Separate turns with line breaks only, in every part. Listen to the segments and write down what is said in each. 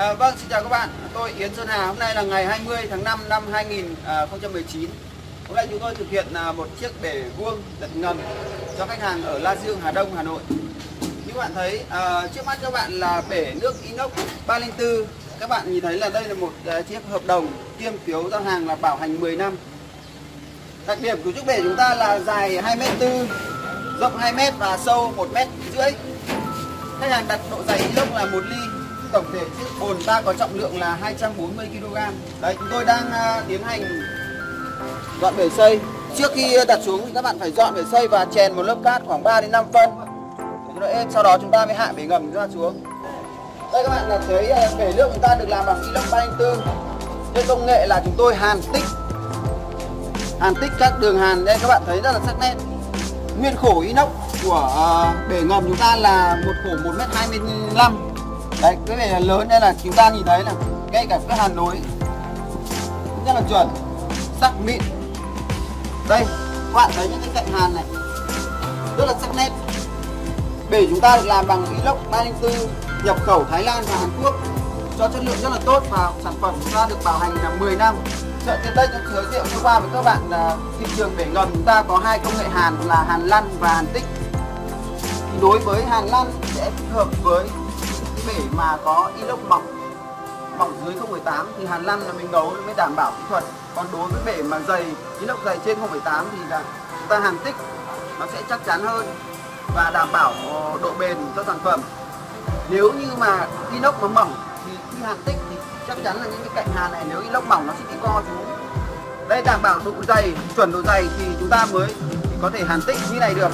Vâng, xin chào các bạn. Tôi Yến Sơn Hà. Hôm nay là ngày 20 tháng 5 năm 2019. Hôm nay chúng tôi thực hiện một chiếc bể vuông đặt ngầm cho khách hàng ở La Dương, Hà Đông, Hà Nội. Như các bạn thấy, trước mắt các bạn là bể nước inox 304. Các bạn nhìn thấy là đây là một chiếc hợp đồng kiêm phiếu giao hàng là bảo hành 10 năm. Đặc điểm của chiếc bể chúng ta là dài 2m4, rộng 2m và sâu 1m50. Khách hàng đặt độ dày inox là 1 ly. Tổng thể chiếc bồn ta có trọng lượng là 240 kg. Đấy, chúng tôi đang tiến hành dọn bể xây. Trước khi đặt xuống thì các bạn phải dọn bể xây và chèn một lớp cát khoảng 3 đến 5 phân để cho nó êm. Sau đó chúng ta mới hạ bể ngầm chúng ta xuống. Đây các bạn là thấy bể nước chúng ta được làm bằng inox 304. Trên công nghệ là chúng tôi hàn tích các đường hàn. Đây các bạn thấy rất là sắc nét. Nguyên khổ inox của bể ngầm chúng ta là một khổ 1m25. Đấy, cái bể lớn đây là chúng ta nhìn thấy là ngay cả cái hàn nối rất là chuẩn, sắc mịn. Đây, các bạn thấy những cái cạnh hàn này rất là sắc nét. Bể chúng ta được làm bằng inox 304 nhập khẩu Thái Lan và Hàn Quốc, cho chất lượng rất là tốt và sản phẩm chúng ta được bảo hành là 10 năm. Trên đây tôi giới thiệu qua với các bạn là thị trường bể ngầm chúng ta có hai công nghệ hàn là hàn lăn và hàn tích. Thì đối với hàn lăn sẽ thích hợp với bể mà có inox mỏng dưới 0,8 thì hàn lăn là mình nấu mới đảm bảo kỹ thuật. Còn đối với bể mà dày inox dày trên 0,8 thì là chúng ta hàn tích nó sẽ chắc chắn hơn và đảm bảo độ bền cho sản phẩm. Nếu như mà inox nó mỏng thì khi hàn tích thì chắc chắn là những cái cạnh hàn này nếu inox mỏng nó sẽ bị co xuống. Đây, đảm bảo độ dày, chuẩn độ dày thì chúng ta mới có thể hàn tích như này được.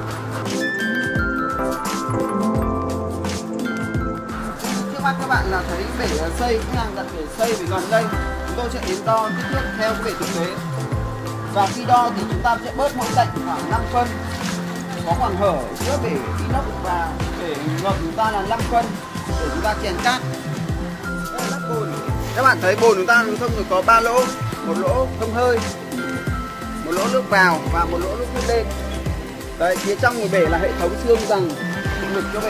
Các bạn là thấy bể xây, khách hàng đặt bể xây về gần đây, chúng tôi sẽ đến đo kích thước theo bể thực tế. Và khi đo thì chúng ta sẽ bớt mỗi cạnh khoảng 5 phân. Có khoảng hở giữa bể inox và bể ngầm chúng ta là 5 phân để chúng ta chèn cát. Đây là lắp bồn. Các bạn thấy bồn chúng ta thông được có 3 lỗ, một lỗ thông hơi, một lỗ nước vào và một lỗ nước lên. Đây, phía trong của bể là hệ thống xương rằng định lực cho bể.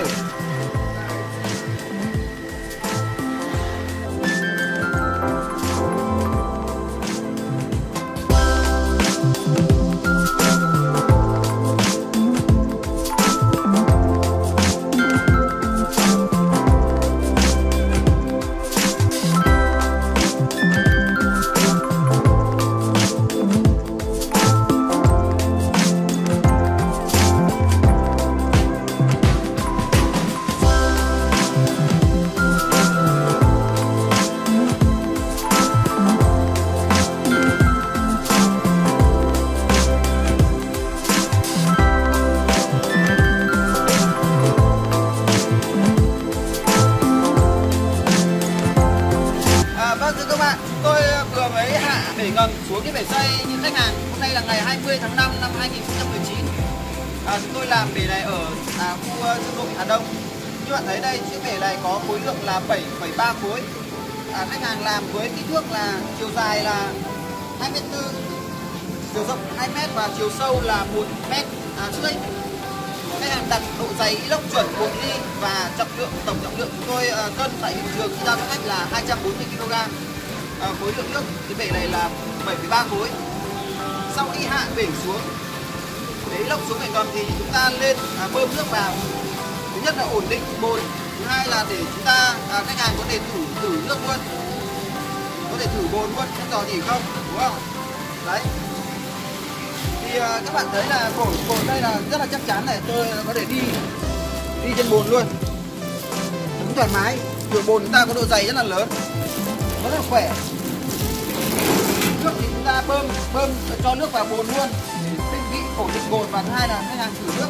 Các bạn, chúng tôi vừa mới hạ bể ngầm xuống cái bể xây như khách hàng. Hôm nay là ngày 20 tháng 5 năm 2019. Chúng tôi làm bể này ở khu Dương Nội, Hà Đông. Như bạn thấy đây, chiếc bể này có khối lượng là 7,3 khối. Khách hàng làm với kích thước là chiều dài là 2m4, chiều rộng 2m và chiều sâu là 1m50. Khách hàng đặt độ dày inox chuẩn 1 ly và trọng lượng, tổng trọng lượng chúng tôi cân tại hiện trường giao cho khách là 240 kg. Khối lượng nước cái bể này là 7,3 khối. Sau khi hạ bể xuống, để inox xuống bể ngầm thì chúng ta lên bơm nước vào. Thứ nhất là ổn định bồn, thứ hai là để chúng ta khách hàng có thể thử nước luôn, có thể thử bồn luôn, không dò gì không, đúng không? Đấy. Thì các bạn thấy là bồn đây là rất là chắc chắn này, tôi có thể đi trên bồn luôn, đúng thoải mái. Rồi bồn chúng ta có độ dày rất là lớn, rất là khỏe. Trước thì chúng ta bơm cho nước vào bồn luôn, định vị ổn định bồn, và thứ hai là khách hàng thử nước.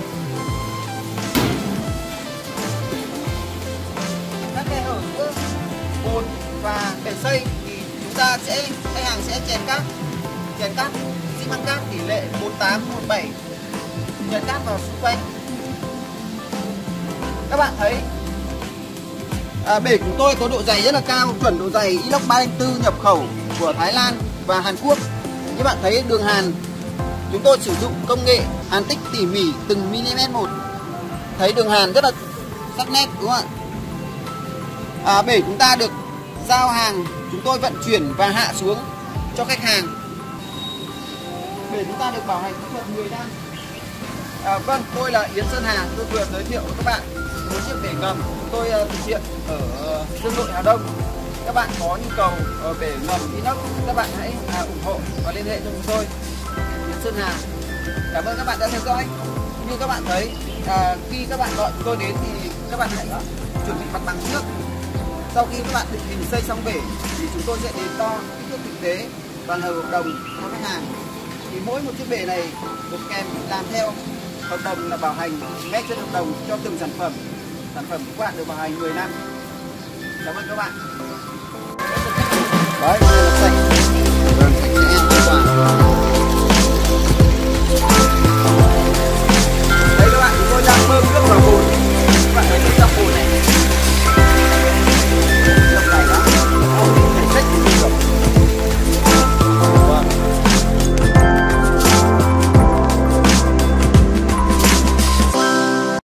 Các khe hở giữa bồn và bể xây thì khách hàng sẽ chèn cát xi măng cát tỷ lệ 18:17, chèn cát vào xung quanh. Các bạn thấy bể của tôi có độ dày rất là cao, chuẩn độ dày inox 304 nhập khẩu của Thái Lan và Hàn Quốc. Như bạn thấy đường hàn chúng tôi sử dụng công nghệ hàn tích tỉ mỉ từng mm một. Thấy đường hàn rất là sắc nét đúng không ạ? Bể chúng ta được giao hàng chúng tôi vận chuyển và hạ xuống cho khách hàng để chúng ta được bảo hành kỹ thuật 10 năm. Vâng, tôi là Yến Sơn Hà, tôi vừa giới thiệu với các bạn một chiếc bể ngầm tôi thực hiện ở Dương Nội Hà Đông. Các bạn có nhu cầu bể ngầm inox, các bạn hãy ủng hộ và liên hệ cho chúng tôi, Yến Sơn Hà. Cảm ơn các bạn đã theo dõi. Như các bạn thấy, khi các bạn gọi chúng tôi đến thì các bạn hãy chuẩn bị mặt bằng trước. Sau khi các bạn định hình xây xong bể thì chúng tôi sẽ đến đo kích thước thực tế và hợp đồng cho khách hàng. Thì mỗi một chiếc bể này được kèm làm theo hợp đồng là bảo hành ngay trên hợp đồng cho từng sản phẩm. Sản phẩm của các bạn được bảo hành 10 năm. Cảm ơn các bạn. Đấy, đây là sạch. Vâng, sạch sẽ an toàn. Đây các bạn, chúng tôi đang bơm nước vào bồn.